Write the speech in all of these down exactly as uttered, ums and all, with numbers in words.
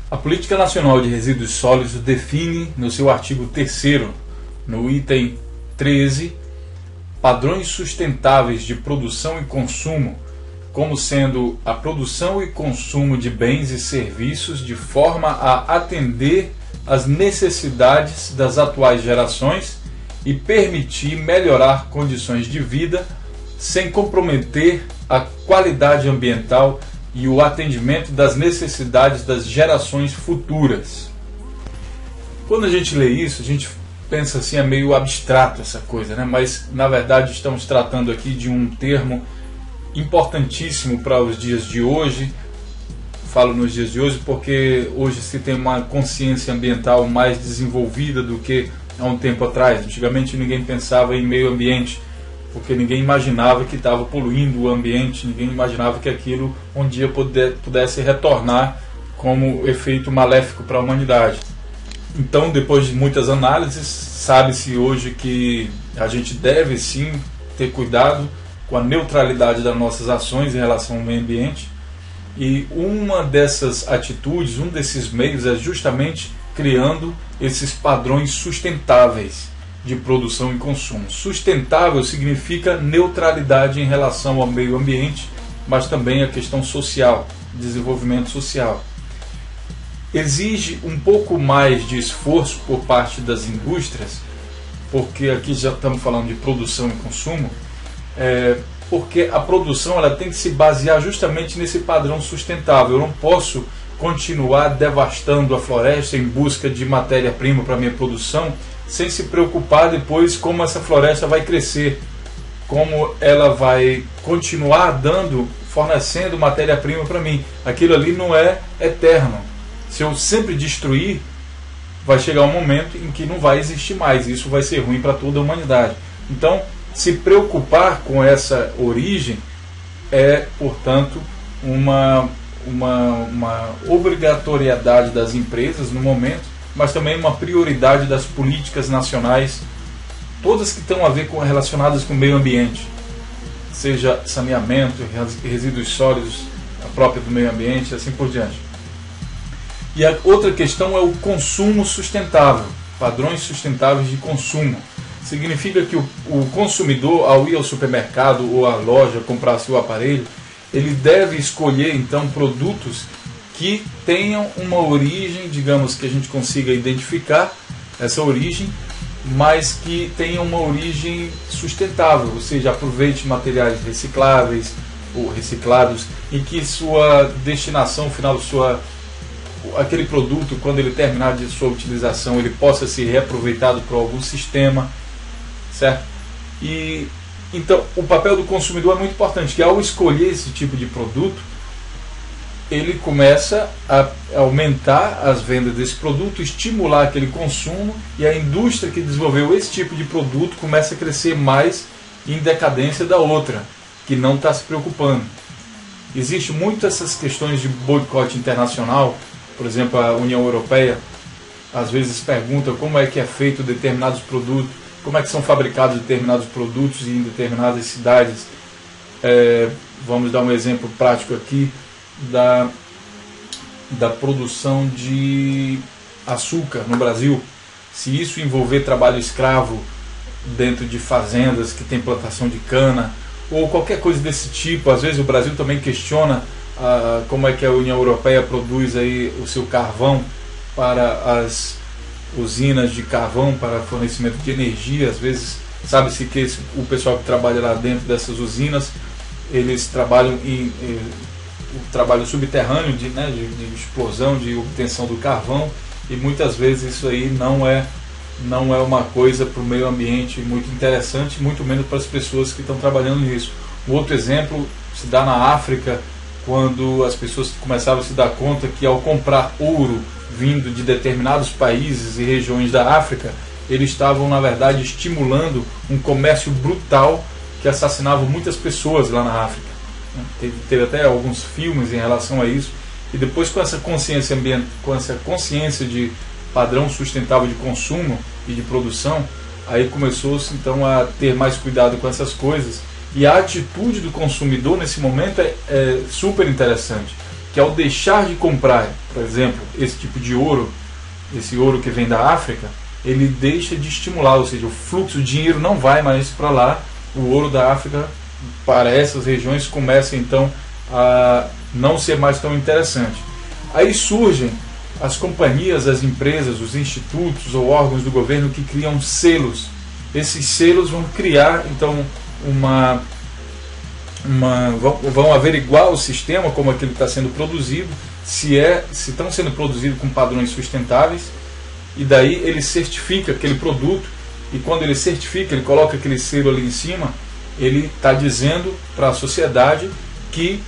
A Política Nacional de Resíduos Sólidos define no seu artigo terceiro, no item treze, padrões sustentáveis de produção e consumo, como sendo a produção e consumo de bens e serviços de forma a atender às necessidades das atuais gerações e permitir melhorar condições de vida sem comprometer a qualidade ambiental e o atendimento das necessidades das gerações futuras. Quando a gente lê isso, a gente pensa assim, é meio abstrato essa coisa, né? Mas na verdade estamos tratando aqui de um termo importantíssimo para os dias de hoje. Falo nos dias de hoje porque hoje se tem uma consciência ambiental mais desenvolvida do que há um tempo atrás. Antigamente ninguém pensava em meio ambiente, porque ninguém imaginava que estava poluindo o ambiente, ninguém imaginava que aquilo um dia pudesse retornar como efeito maléfico para a humanidade. Então, depois de muitas análises, sabe-se hoje que a gente deve sim ter cuidado com a neutralidade das nossas ações em relação ao meio ambiente, e uma dessas atitudes, um desses meios é justamente criando esses padrões sustentáveis de produção e consumo. Sustentável significa neutralidade em relação ao meio ambiente, mas também a questão social, desenvolvimento social. Exige um pouco mais de esforço por parte das indústrias, porque aqui já estamos falando de produção e consumo, é, porque a produção ela tem que se basear justamente nesse padrão sustentável. Eu não posso continuar devastando a floresta em busca de matéria-prima para a minha produção, sem se preocupar depois como essa floresta vai crescer, como ela vai continuar dando, fornecendo matéria-prima para mim. Aquilo ali não é eterno. Se eu sempre destruir, vai chegar um momento em que não vai existir mais. Isso vai ser ruim para toda a humanidade. Então, se preocupar com essa origem é, portanto, uma, uma, uma obrigatoriedade das empresas no momento, mas também uma prioridade das políticas nacionais, todas que estão a ver com relacionadas com o meio ambiente, seja saneamento, resíduos sólidos, a própria do meio ambiente, assim por diante. E a outra questão é o consumo sustentável, padrões sustentáveis de consumo. Significa que o, o consumidor, ao ir ao supermercado ou à loja comprar seu aparelho, ele deve escolher então produtos que tenham uma origem, digamos, que a gente consiga identificar essa origem, mas que tenham uma origem sustentável, ou seja, aproveite materiais recicláveis ou reciclados, e que sua destinação final, sua, aquele produto, quando ele terminar de sua utilização, ele possa ser reaproveitado por algum sistema, certo? E então o papel do consumidor é muito importante, que ao escolher esse tipo de produto, ele começa a aumentar as vendas desse produto, estimular aquele consumo, e a indústria que desenvolveu esse tipo de produto começa a crescer mais em decadência da outra, que não está se preocupando. Existem muitas essas questões de boicote internacional. Por exemplo, a União Europeia às vezes pergunta como é que é feito determinados produtos, como é que são fabricados determinados produtos em determinadas cidades. É, vamos dar um exemplo prático aqui da, da produção de açúcar no Brasil. Se isso envolver trabalho escravo dentro de fazendas que tem plantação de cana, ou qualquer coisa desse tipo, às vezes o Brasil também questiona ah, como é que a União Europeia produz aí o seu carvão para as usinas de carvão, para fornecimento de energia. Às vezes sabe-se que esse, o pessoal que trabalha lá dentro dessas usinas, eles trabalham em, em o trabalho subterrâneo de, né, de, de explosão, de obtenção do carvão, e muitas vezes isso aí não é, não é uma coisa para o meio ambiente muito interessante, muito menos para as pessoas que estão trabalhando nisso. Um outro exemplo se dá na África, quando as pessoas começavam a se dar conta que ao comprar ouro vindo de determinados países e regiões da África, eles estavam na verdade estimulando um comércio brutal que assassinava muitas pessoas lá na África. Teve, teve até alguns filmes em relação a isso. E depois, com essa consciência ambiental, com essa consciência de padrão sustentável de consumo e de produção, aí começou-se então a ter mais cuidado com essas coisas. E a atitude do consumidor nesse momento é, é super interessante, que ao deixar de comprar, por exemplo, esse tipo de ouro, esse ouro que vem da África, ele deixa de estimular, ou seja, o fluxo, o dinheiro não vai mais para lá, o ouro da África para essas regiões começa então a não ser mais tão interessante. Aí surgem as companhias, as empresas, os institutos ou órgãos do governo que criam selos. Esses selos vão criar então uma, uma vão, vão averiguar o sistema, como aquilo está sendo produzido, se é se estão sendo produzidos com padrões sustentáveis, e daí ele certifica aquele produto, e quando ele certifica, ele coloca aquele selo ali em cima, ele está dizendo para a sociedade que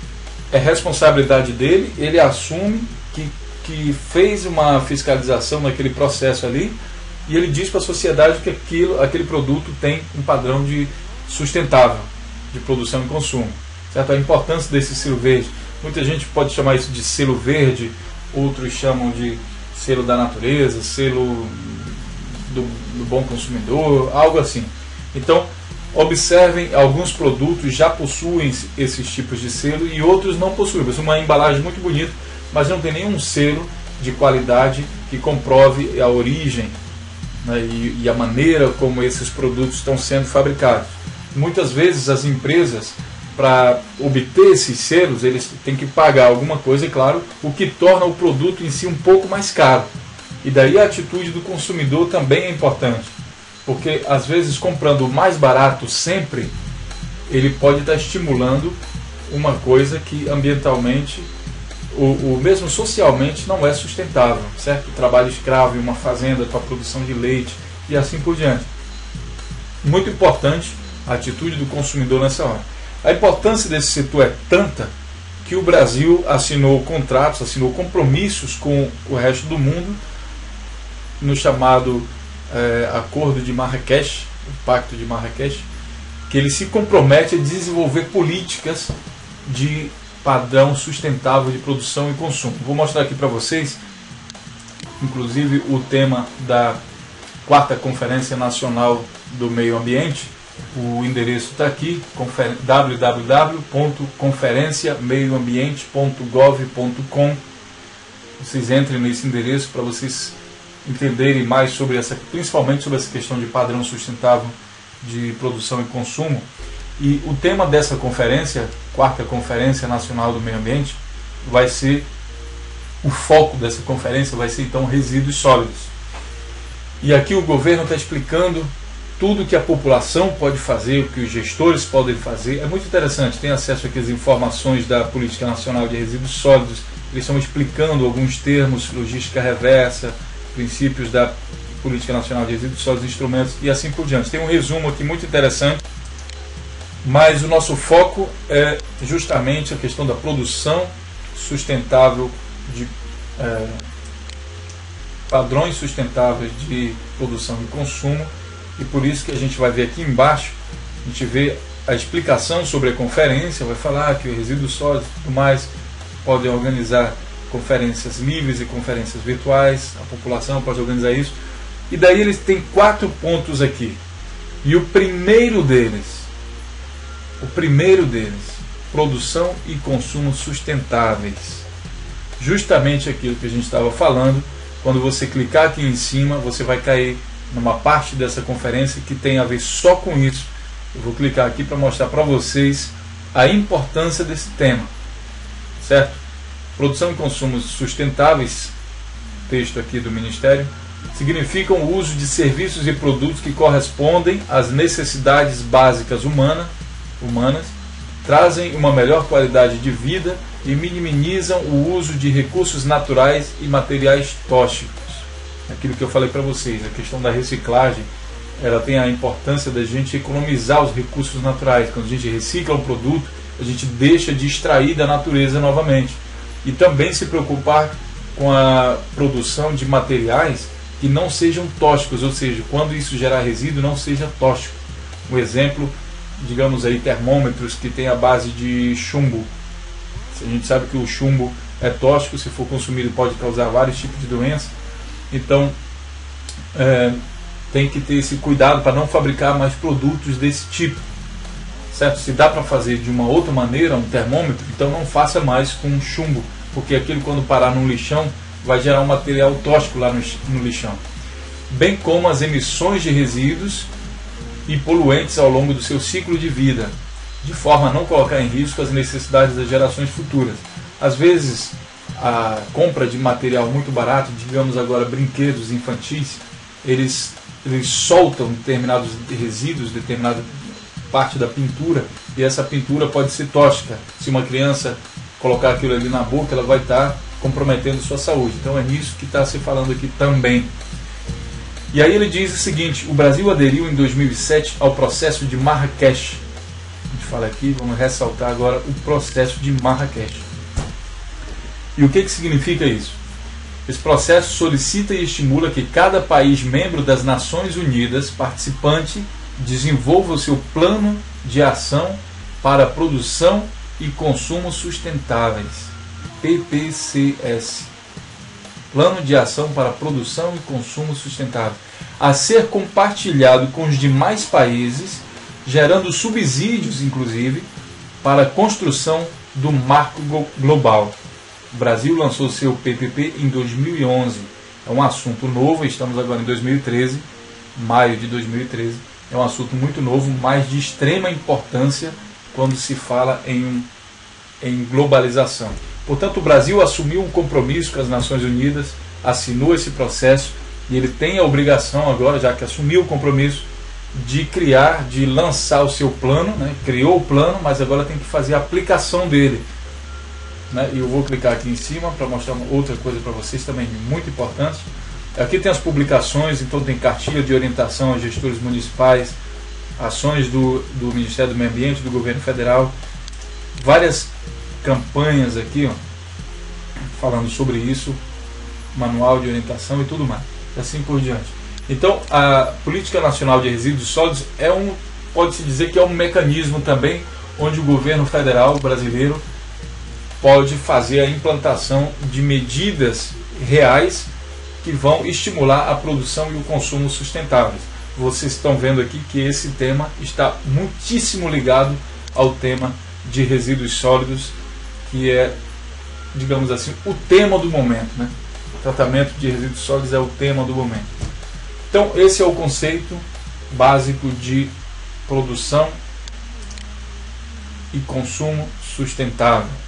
é responsabilidade dele, ele assume que, que fez uma fiscalização naquele processo ali, e ele diz para a sociedade que aquilo, aquele produto tem um padrão de sustentável de produção e consumo. Certo? A importância desse selo verde, muita gente pode chamar isso de selo verde, outros chamam de selo da natureza, selo do, do bom consumidor, algo assim. Então, observem, alguns produtos já possuem esses tipos de selo e outros não possuem. É uma embalagem muito bonita, mas não tem nenhum selo de qualidade que comprove a origem, né, e, e a maneira como esses produtos estão sendo fabricados. Muitas vezes as empresas, para obter esses selos, eles têm que pagar alguma coisa, e claro, o que torna o produto em si um pouco mais caro. E daí a atitude do consumidor também é importante, porque às vezes comprando o mais barato sempre, ele pode estar estimulando uma coisa que ambientalmente, ou, ou mesmo socialmente, não é sustentável, certo? O trabalho escravo em uma fazenda para a produção de leite e assim por diante. Muito importante a atitude do consumidor nessa hora. A importância desse setor é tanta que o Brasil assinou contratos, assinou compromissos com o resto do mundo no chamado é, Acordo de Marrakech, o Pacto de Marrakech, que ele se compromete a desenvolver políticas de padrão sustentável de produção e consumo. Vou mostrar aqui para vocês, inclusive, o tema da quarta Conferência Nacional do Meio Ambiente. O endereço está aqui, w w w ponto conferência meio ambiente ponto gov ponto com. Vocês entrem nesse endereço para vocês entenderem mais sobre essa, principalmente sobre essa questão de padrão sustentável de produção e consumo. E o tema dessa conferência, quarta Conferência Nacional do Meio Ambiente, vai ser, o foco dessa conferência vai ser então resíduos sólidos. E aqui o governo está explicando tudo que a população pode fazer, o que os gestores podem fazer. É muito interessante, tem acesso aqui às informações da Política Nacional de Resíduos Sólidos. Eles estão explicando alguns termos, logística reversa, princípios da Política Nacional de Resíduos Sólidos, instrumentos e assim por diante. Tem um resumo aqui muito interessante, mas o nosso foco é justamente a questão da produção sustentável, de é, padrões sustentáveis de produção e consumo. E por isso que a gente vai ver aqui embaixo, a gente vê a explicação sobre a conferência, vai falar que o resíduos sólidos e tudo mais podem organizar conferências livres e conferências virtuais, a população pode organizar isso. E daí eles têm quatro pontos aqui. E o primeiro deles, o primeiro deles, produção e consumo sustentáveis. Justamente aquilo que a gente estava falando, quando você clicar aqui em cima, você vai cair numa parte dessa conferência que tem a ver só com isso. Eu vou clicar aqui para mostrar para vocês a importância desse tema, certo? Produção e consumo sustentáveis, texto aqui do Ministério, significam o uso de serviços e produtos que correspondem às necessidades básicas humana, humanas, trazem uma melhor qualidade de vida e minimizam o uso de recursos naturais e materiais tóxicos. Aquilo que eu falei para vocês, a questão da reciclagem, ela tem a importância da gente economizar os recursos naturais. Quando a gente recicla um produto, a gente deixa de extrair da natureza novamente. E também se preocupar com a produção de materiais que não sejam tóxicos, ou seja, quando isso gerar resíduo, não seja tóxico. Um exemplo, digamos aí, termômetros que tem a base de chumbo. A gente sabe que o chumbo é tóxico, se for consumido pode causar vários tipos de doenças. Então, é, tem que ter esse cuidado para não fabricar mais produtos desse tipo, certo? Se dá para fazer de uma outra maneira, um termômetro, então não faça mais com chumbo, porque aquilo, quando parar num lixão, vai gerar um material tóxico lá no, no lixão. Bem como as emissões de resíduos e poluentes ao longo do seu ciclo de vida, de forma a não colocar em risco as necessidades das gerações futuras. Às vezes, a compra de material muito barato, digamos agora brinquedos infantis, eles, eles soltam determinados resíduos, determinada parte da pintura, e essa pintura pode ser tóxica. Se uma criança colocar aquilo ali na boca, ela vai estar comprometendo sua saúde. Então é nisso que está se falando aqui também. E aí ele diz o seguinte: o Brasil aderiu em dois mil e sete ao processo de Marrakech. A gente fala aqui, vamos ressaltar agora o processo de Marrakech. E o que, que significa isso? Esse processo solicita e estimula que cada país membro das Nações Unidas participante desenvolva o seu plano de ação para produção e consumo sustentáveis, P P C S, Plano de Ação para Produção e Consumo Sustentável, a ser compartilhado com os demais países, gerando subsídios, inclusive, para a construção do marco global. O Brasil lançou seu P P P em dois mil e onze. É um assunto novo, estamos agora em dois mil e treze, maio de dois mil e treze. É um assunto muito novo, mas de extrema importância quando se fala em, em globalização. Portanto, o Brasil assumiu um compromisso com as Nações Unidas, assinou esse processo, e ele tem a obrigação agora, já que assumiu o compromisso, de criar, de lançar o seu plano, né? Criou o plano, mas agora tem que fazer a aplicação dele. Né? E eu vou clicar aqui em cima para mostrar uma outra coisa para vocês também muito importante. Aqui tem as publicações, então tem cartilha de orientação a gestores municipais, ações do, do Ministério do Meio Ambiente, do Governo Federal, várias campanhas aqui, ó, falando sobre isso, manual de orientação e tudo mais, assim por diante. Então, a Política Nacional de Resíduos Sólidos é um, pode-se dizer que é um mecanismo também onde o governo federal brasileiro pode fazer a implantação de medidas reais que vão estimular a produção e o consumo sustentáveis. Vocês estão vendo aqui que esse tema está muitíssimo ligado ao tema de resíduos sólidos, que é, digamos assim, o tema do momento, né? O tratamento de resíduos sólidos é o tema do momento. Então, esse é o conceito básico de produção e consumo sustentável.